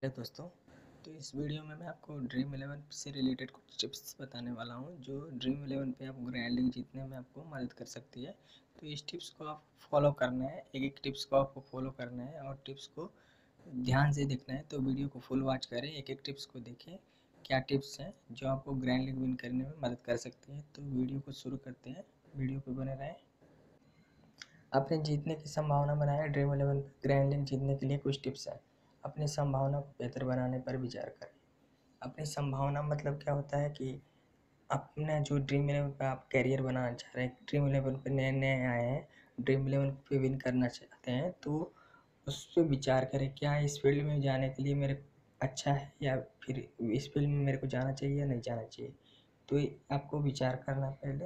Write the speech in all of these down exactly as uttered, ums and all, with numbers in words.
है दोस्तों। तो इस वीडियो में मैं आपको ड्रीम इलेवन से रिलेटेड कुछ टिप्स बताने वाला हूं जो ड्रीम इलेवन पे आपको ग्रैंड लीग जीतने में आपको मदद कर सकती है। तो इस टिप्स को आप फॉलो करना है, एक एक टिप्स को आपको फॉलो करना है और टिप्स को ध्यान से देखना है। तो वीडियो को फुल वॉच करें, एक एक टिप्स को देखें क्या टिप्स हैं जो आपको ग्रैंड लीग विन करने में मदद कर सकती है। तो वीडियो को शुरू करते हैं, वीडियो पर बने रहें। अपने जीतने की संभावना बनाएं। ड्रीम इलेवन ग्रैंड लीग जीतने के लिए कुछ टिप्स हैं। अपनी संभावना को बेहतर बनाने पर विचार करें। अपनी संभावना मतलब क्या होता है कि अपना जो ड्रीम इलेवन पे आप कैरियर बनाना चाह रहे हैं, ड्रीम इलेवन पे नए नए आए हैं, ड्रीम इलेवन पे विन करना चाहते हैं, तो उस पर विचार करें क्या इस फील्ड में जाने के लिए मेरे अच्छा है या फिर इस फील्ड में मेरे को जाना चाहिए या नहीं जाना चाहिए। तो आपको विचार करना पहले।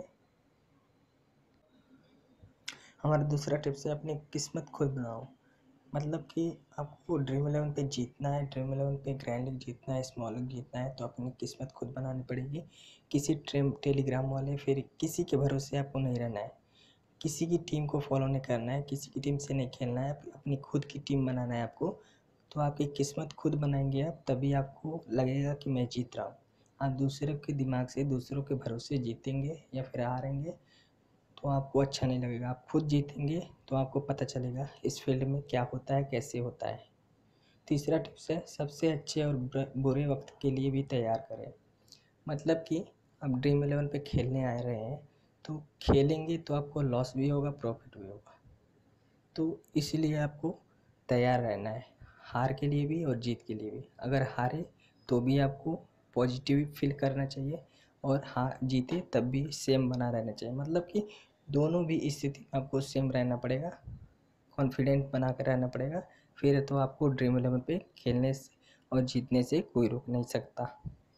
हमारा दूसरा टिप्स है अपनी किस्मत खुद बनाओ। मतलब कि आपको ड्रीम इलेवन पे जीतना है, ड्रीम इलेवन पे ग्रैंड लीग जीतना है, स्मॉल लीग जीतना है, तो अपनी किस्मत खुद बनानी पड़ेगी। किसी ट्रेम टेलीग्राम वाले फिर किसी के भरोसे आपको नहीं रहना है, किसी की टीम को फॉलो नहीं करना है, किसी की टीम से नहीं खेलना है, अपनी खुद की टीम बनाना है आपको। तो आपकी किस्मत खुद बनाएंगे आप, तभी आपको लगेगा कि मैं जीत रहा हूँ। आप दूसरों के दिमाग से, दूसरों के भरोसे जीतेंगे या फिर हारेंगे तो आपको अच्छा नहीं लगेगा। आप खुद जीतेंगे तो आपको पता चलेगा इस फील्ड में क्या होता है, कैसे होता है। तीसरा टिप्स है सबसे अच्छे और बुरे वक्त के लिए भी तैयार करें। मतलब कि आप ड्रीम इलेवन पे खेलने आ रहे हैं, तो खेलेंगे तो आपको लॉस भी होगा, प्रॉफिट भी होगा। तो इसलिए आपको तैयार रहना है, हार के लिए भी और जीत के लिए भी। अगर हारे तो भी आपको पॉजिटिव फील करना चाहिए और हाँ जीते तब भी सेम बना रहना चाहिए। मतलब कि दोनों भी स्थिति में आपको सेम रहना पड़ेगा, कॉन्फिडेंट बना कर रहना पड़ेगा। फिर तो आपको ड्रीम इलेवन पे खेलने से और जीतने से कोई रोक नहीं सकता।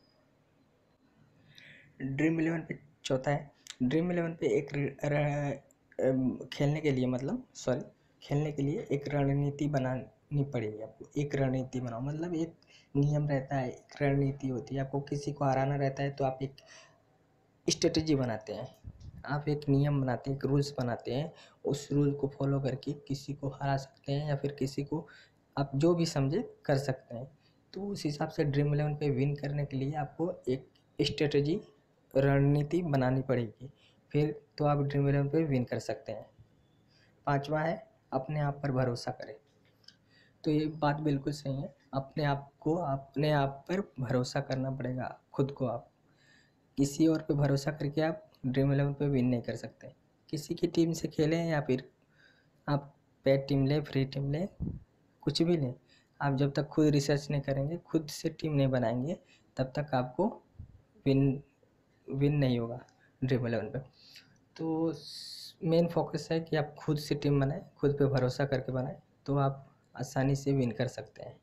ड्रीम इलेवन पे चौथा है, ड्रीम इलेवन पे एक र, र, खेलने के लिए मतलब सॉरी खेलने के लिए एक रणनीति बनानी पड़ेगी आपको। एक रणनीति बनाओ, मतलब एक नियम रहता है, एक रणनीति होती है। आपको किसी को हराना रहता है तो आप एक स्ट्रेटजी बनाते हैं, आप एक नियम बनाते हैं, एक रूल्स बनाते हैं। उस रूल को फॉलो करके किसी को हरा सकते हैं या फिर किसी को आप जो भी समझे कर सकते हैं। तो उस हिसाब से ड्रीम इलेवन पे विन करने के लिए आपको एक स्ट्रेटजी, रणनीति बनानी पड़ेगी, फिर तो आप ड्रीम इलेवन पे विन कर सकते हैं। पांचवा है अपने आप पर भरोसा करें। तो ये बात बिल्कुल सही है, अपने आप को अपने आप पर भरोसा करना पड़ेगा खुद को। आप किसी और पे भरोसा करके आप ड्रीम इलेवन पे विन नहीं कर सकते। किसी की टीम से खेलें या फिर आप पेड टीम लें, फ्री टीम लें, कुछ भी लें, आप जब तक खुद रिसर्च नहीं करेंगे, खुद से टीम नहीं बनाएंगे, तब तक आपको विन विन नहीं होगा ड्रीम इलेवन पे। तो मेन फोकस है कि आप खुद से टीम बनाएं, खुद पे भरोसा करके बनाएं, तो आप आसानी से विन कर सकते हैं।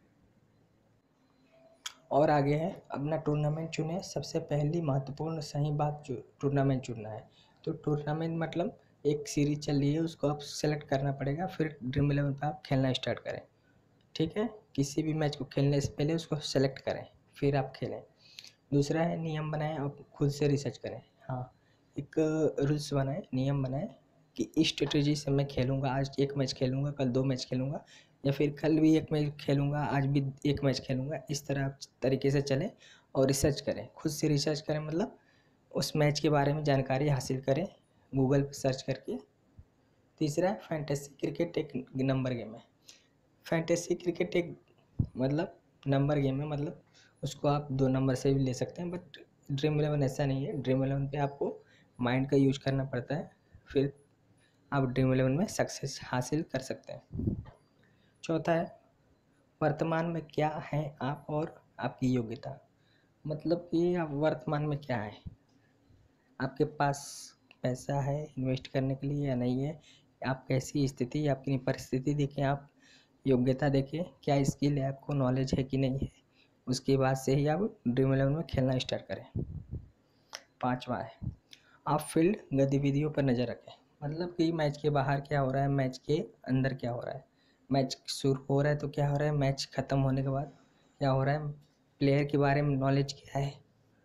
और आगे है अपना टूर्नामेंट चुने। सबसे पहली महत्वपूर्ण सही बात जो टूर्नामेंट चुनना है। तो टूर्नामेंट मतलब एक सीरीज चल रही है, उसको आप सेलेक्ट करना पड़ेगा, फिर ड्रीम इलेवन पर आप खेलना स्टार्ट करें। ठीक है, किसी भी मैच को खेलने से पहले उसको सेलेक्ट करें, फिर आप खेलें। दूसरा है नियम बनाएं और खुद से रिसर्च करें। हाँ, एक रूल्स बनाएं, नियम बनाएं कि इस स्ट्रेटेजी से मैं खेलूँगा, आज एक मैच खेलूँगा, कल दो मैच खेलूँगा, या फिर कल भी एक मैच खेलूँगा, आज भी एक मैच खेलूँगा। इस तरह आप तरीके से चलें और रिसर्च करें, खुद से रिसर्च करें, मतलब उस मैच के बारे में जानकारी हासिल करें गूगल पर सर्च करके। तीसरा है फैंटेसी क्रिकेट एक नंबर गेम है। फैंटेसी क्रिकेट एक मतलब नंबर गेम है, मतलब उसको आप दो नंबर से भी ले सकते हैं, बट ड्रीम इलेवन ऐसा नहीं है। ड्रीम इलेवन पे आपको माइंड का यूज करना पड़ता है, फिर आप ड्रीम इलेवन में सक्सेस हासिल कर सकते हैं। चौथा है वर्तमान में क्या है आप और आपकी योग्यता। मतलब कि आप वर्तमान में क्या है, आपके पास पैसा है इन्वेस्ट करने के लिए या नहीं है, आप कैसी स्थिति, आपकी परिस्थिति देखें, आप योग्यता देखें, क्या स्किल है आपको, नॉलेज है कि नहीं है। उसके बाद से ही आप ड्रीम इलेवन में खेलना स्टार्ट करें। पांचवा है आप फील्ड गतिविधियों पर नज़र रखें। मतलब कि मैच के बाहर क्या हो रहा है, मैच के अंदर क्या हो रहा है। मैच शुरू हो रहा है तो क्या हो रहा है, मैच ख़त्म होने के बाद क्या हो रहा है, प्लेयर के बारे में नॉलेज क्या है,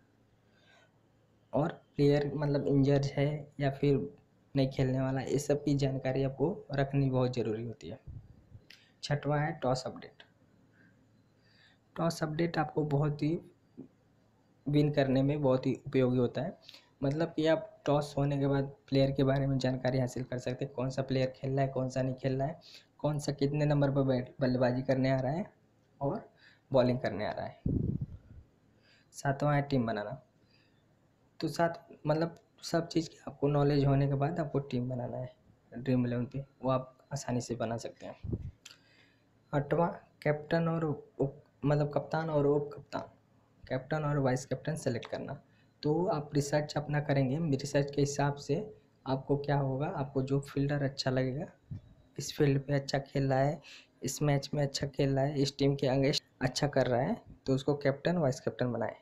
और प्लेयर मतलब इंजर्ड है या फिर नहीं खेलने वाला, इस सब की जानकारी आपको रखनी बहुत ज़रूरी होती है। छठवां है टॉस अपडेट। टॉस अपडेट आपको बहुत ही विन करने में बहुत ही उपयोगी होता है। मतलब कि आप टॉस होने के बाद प्लेयर के बारे में जानकारी हासिल कर सकते हैं, कौन सा प्लेयर खेल रहा है, कौन सा नहीं खेल रहा है, कौन सा कितने नंबर पर बैट बल्लेबाजी करने आ रहा है और बॉलिंग करने आ रहा है। सातवां है टीम बनाना। तो सात मतलब सब चीज़ की आपको नॉलेज होने के बाद आपको टीम बनाना है ड्रीम इलेवन पे, वो आप आसानी से बना सकते हैं। आठवां कैप्टन और उप मतलब कप्तान और उप कप्तान, कैप्टन और वाइस कैप्टन सेलेक्ट करना। तो आप रिसर्च अपना करेंगे, रिसर्च के हिसाब से आपको क्या होगा, आपको जो फील्डर अच्छा लगेगा, इस फील्ड पे अच्छा खेल रहा है, इस मैच में अच्छा खेल रहा है, इस टीम के अगेंस्ट अच्छा कर रहा है, तो उसको कैप्टन वाइस कैप्टन बनाए।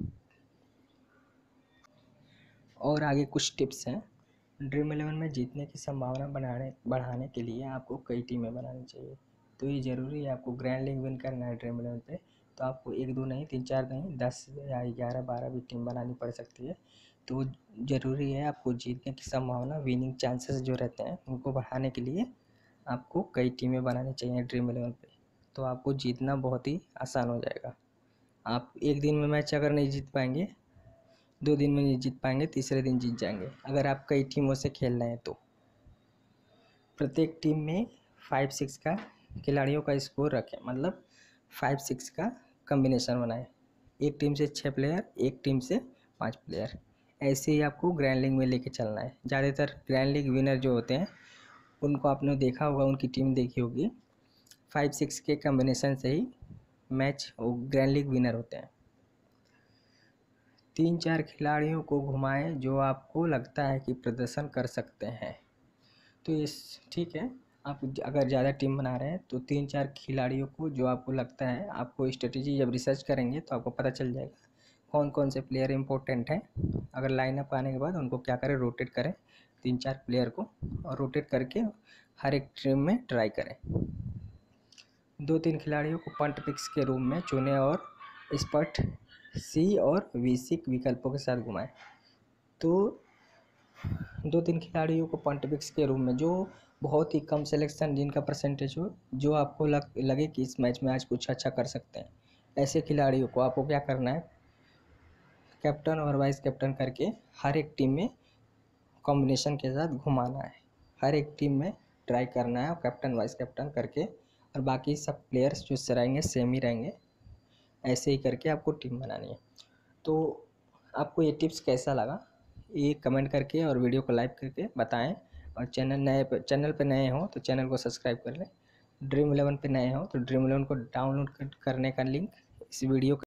और आगे कुछ टिप्स हैं। ड्रीम इलेवन में जीतने की संभावना बनाने बढ़ाने के लिए आपको कई टीमें बनानी चाहिए। तो ये ज़रूरी है, आपको ग्रैंड लीग विन करना है ड्रीम इलेवन पे, तो आपको एक दो नहीं, तीन चार नहीं, दस या ग्यारह बारह भी टीम बनानी पड़ सकती है। तो ज़रूरी है, आपको जीतने की संभावना, विनिंग चांसेस जो रहते हैं उनको बढ़ाने के लिए आपको कई टीमें बनानी चाहिए ड्रीम इलेवन पे। तो आपको जीतना बहुत ही आसान हो जाएगा। आप एक दिन में मैच अगर नहीं जीत पाएंगे, दो दिन में नहीं जीत पाएंगे, तीसरे दिन जीत जाएंगे अगर आप कई टीमों से खेल रहे हैं तो। प्रत्येक टीम में फाइव सिक्स का खिलाड़ियों का स्कोर रखें, मतलब फाइव सिक्स का कम्बिनेशन बनाएं। एक टीम से छः प्लेयर, एक टीम से पाँच प्लेयर, ऐसे ही आपको ग्रैंड लीग में लेके चलना है। ज़्यादातर ग्रैंड लीग विनर जो होते हैं उनको आपने देखा होगा, उनकी टीम देखी होगी, फाइव सिक्स के कम्बिनेशन से ही मैच ग्रैंड लीग विनर होते हैं। तीन चार खिलाड़ियों को घुमाएं जो आपको लगता है कि प्रदर्शन कर सकते हैं। तो इस ठीक है, आप अगर ज़्यादा टीम बना रहे हैं तो तीन चार खिलाड़ियों को जो आपको लगता है, आपको स्ट्रेटेजी जब रिसर्च करेंगे तो आपको पता चल जाएगा कौन कौन से प्लेयर इंपॉर्टेंट हैं। अगर लाइनअप आने के बाद उनको क्या करें, रोटेट करें तीन चार प्लेयर को, और रोटेट करके हर एक टीम में ट्राई करें। दो तीन खिलाड़ियों को पंट पिक्स के रूप में चुनें और स्पट सी और वी सी विकल्पों के साथ घुमाएं। तो दो तीन खिलाड़ियों को पंट पिक्स के रूप में, जो बहुत ही कम सिलेक्शन, जिनका परसेंटेज हो, जो आपको लग, लगे कि इस मैच में आज कुछ अच्छा कर सकते हैं, ऐसे खिलाड़ियों को आपको क्या करना है, कैप्टन और वाइस कैप्टन करके हर एक टीम में कॉम्बिनेशन के साथ घुमाना है। हर एक टीम में ट्राई करना है कैप्टन वाइस कैप्टन करके, और बाकी सब प्लेयर्स जो रहेंगे सेम ही रहेंगे। ऐसे ही करके आपको टीम बनानी है। तो आपको ये टिप्स कैसा लगा, ये कमेंट करके और वीडियो को लाइक करके बताएं। और चैनल नए पे चैनल पे नए हो तो चैनल को सब्सक्राइब कर लें। ड्रीम इलेवन पे नए हो तो ड्रीम इलेवन को डाउनलोड करने का लिंक इस वीडियो